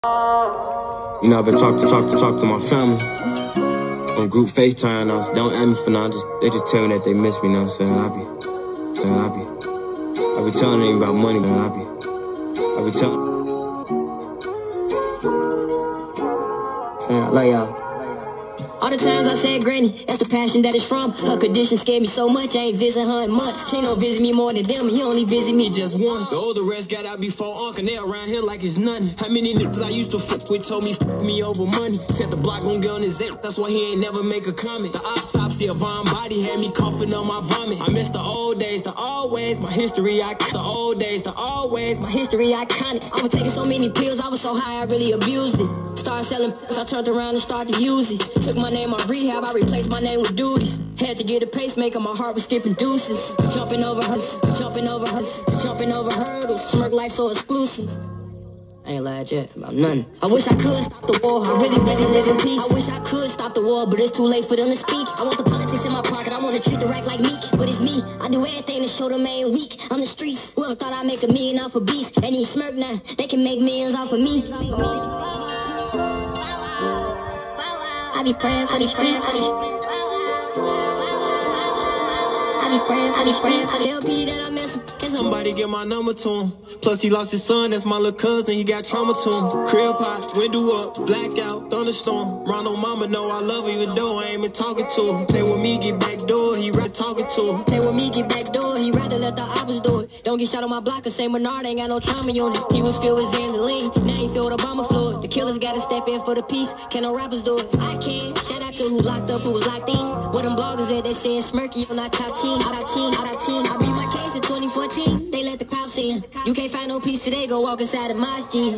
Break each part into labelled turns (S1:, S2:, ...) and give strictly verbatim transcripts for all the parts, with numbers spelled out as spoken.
S1: You know, I've been talking to talk to talk to my family on group FaceTime. Now, so they don't ask me for now. Just they just tell me that they miss me. Now, saying I be, saying I be, I be telling them about money. Man, I be, I be telling. Saying I love y'all.
S2: All the times I said granny, that's the passion that it's from. Her condition scared me so much, I ain't visit her in months. She don't visit me more than them, he only visit me just once.
S3: So all the rest got out before Unc, and they around here like it's nothing. How many niggas I used to fuck with told me fuck me over money? Said the block gon' get on his app, that's why he ain't never make a comment. The autopsy of Von Body had me coughing on my vomit. I miss the old days, the always, my history, I the old days, the always,
S2: my history iconic. I was taking so many pills, I was so high, I really abused it. Started selling, I turned around and started to use it. Took my name on rehab, I replaced my name with duties. Had to get a pacemaker, my heart was skipping deuces. Jumping over hers, jumping over hers, jumping over hurdles. Smirk life so exclusive. I ain't lied yet about nothing. I wish I could stop the war, I really wanna live in peace. I wish I could stop the war, but it's too late for them to speak. I want the politics in my pocket, I wanna treat the rack like meek. But it's me, I do everything to show them I ain't weak. I'm the streets, whoever thought I'd make a million off a beast. And he smirk now, they can make millions off of me. I be praying for these people. I be praying for these people. Tell P that I miss him.
S3: Can somebody get my number to him? Plus he lost his son, that's my little cousin, he got trauma to him. Crib hot, window up, blackout, thunderstorm. Ronald mama know I love her even though I ain't been talking to him. Play with me, get back door, he rather talking to him.
S2: Play with me, get back door, he rather let the ops do it. Don't get shot on my block, cause Saint Bernard ain't got no trauma unit. He was filled with Zandaline, now he filled with Obama fluid. The killers gotta step in for the peace, can no rappers do it? I can. Shout out to who locked up, who was locked in. What them bloggers at, they saying Smirky on our top team. Out our team, out our team. I beat my case in twenty fourteen, they let the cops in. You can't find no peace today, go walk inside the masjid.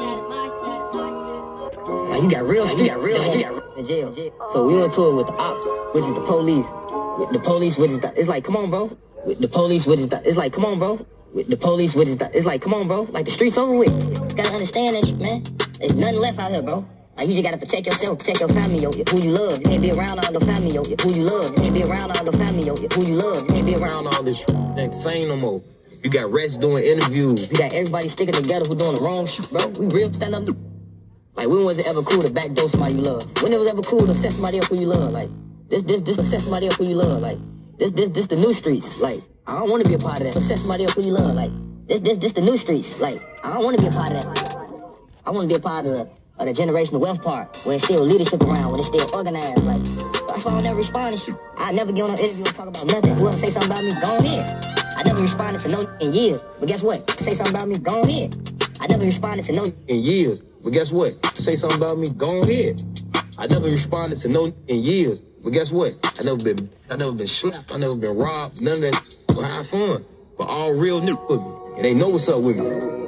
S4: Like you got real street, got real street in jail. So we on tour with the ops, which is the police. With the police, which is the, it's like, come on, bro. With the police, which is the, it's like, come on, bro. With the police, which is the, it's like, come on, bro. Like the streets over with. Gotta understand that shit, man. There's nothing left out here, bro. Like you just gotta protect yourself, protect your family, yo, who you love. You can't be around all the family, yo, who you love. You can't be around all the family, yo, who you love. You can't be around all this shit. Ain't the same no more. You got Rex doing interviews. You got everybody sticking together who doing the wrong shit, bro. We real stand up. Like when was it ever cool to backdoor somebody you love? When it was ever cool to set somebody up who you love? Like this, this, this, to set somebody up who you love. Like this, this, this, the new streets. Like I don't want to be a part of that. To set somebody up who you love. Like this, this, this, the new streets. Like I don't want to be a part of that. I want to be a part of the. Or the generational wealth part, when it's still leadership around, when it's still organized, like, that's why I never respond to shit. I never get on an interview and talk about nothing. Whoever say something about me, go ahead. I never responded to no in years, but guess what? Say something about me, go ahead. I never responded to no in years, but guess what? Say something about me, go ahead. I never responded to no in years, but guess what? I never been, I never been slapped, I never been robbed, none of that. But have fun, but all real niggas with me, and they know what's up with me.